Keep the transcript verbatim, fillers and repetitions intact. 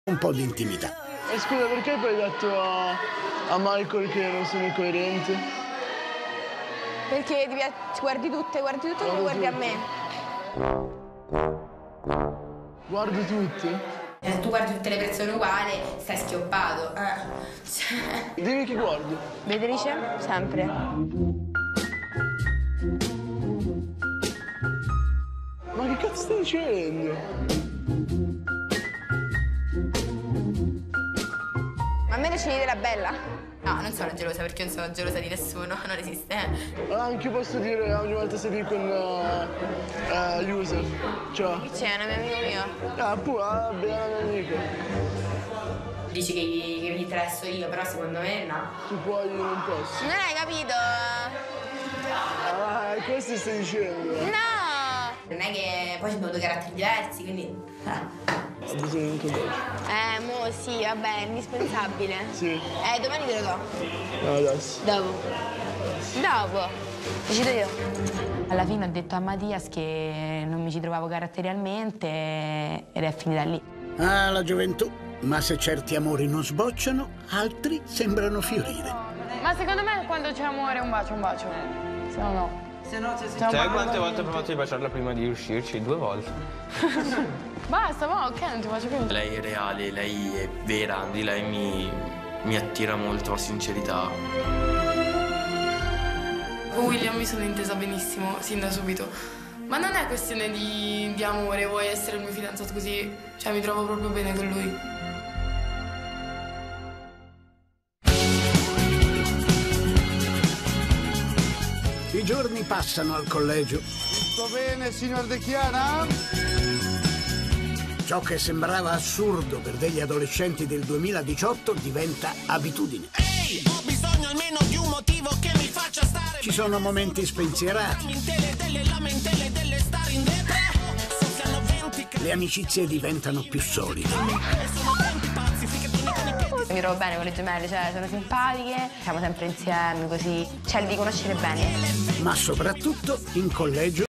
un po' di intimità. E scusa, perché poi hai detto a, a Michael che non sono coerente? Perché devi, guardi tutte, guardi tutte come guardi a me. Guardo tutte? Se tu guardi tutte le persone uguali, stai schioppato. Eh. Cioè... Dimmi chi guardi. Beatrice? Sempre. Ma che cazzo stai dicendo? Ma a me decidi della bella? No, non sono gelosa perché non sono gelosa di nessuno, non esiste. Allora, anche io posso dire ogni volta sei lì con uh, uh, Yusef. Ciao. Chi c'è? Un amico mio? Ah, pure, ah, bella mia amica. Dici che, che mi interesso io, però secondo me no. Tu puoi, io non posso. Non hai capito? Ah, questo stai dicendo? No! Non è che poi ci sono due caratteri diversi, quindi... Ho bisogno di un tuo bacio. Eh, mo sì, vabbè, è indispensabile. Sì. Eh, domani te lo do. No, adesso. Dopo. Dopo. Decido io. Alla fine ho detto a Mattias che non mi ci trovavo caratterialmente ed è finita lì. Ah, la gioventù. Ma se certi amori non sbocciano, altri sembrano fiorire. Ma secondo me quando c'è amore un bacio, un bacio. Se no no. Se no c'è Cioè, Sai quante volte ho provato di baciarla prima di uscirci? Due volte. Basta, ma ok, non ti faccio più. Lei è reale, lei è vera, di lei mi, mi attira molto la sincerità. Con William mi sono intesa benissimo, sin da subito. Ma non è questione di, di amore, vuoi essere il mio fidanzato così, cioè mi trovo proprio bene con lui. I giorni passano al collegio. Tutto bene, signor De Chiara? Ciò che sembrava assurdo per degli adolescenti del duemiladiciotto diventa abitudine. Ehi, ho bisogno almeno di un motivo che mi faccia stare. Ci sono momenti spensierati. Le amicizie diventano più solide. Mi trovo bene con le gemelle, cioè sono simpatiche, siamo sempre insieme, così, cioè li conoscere bene. Ma soprattutto in collegio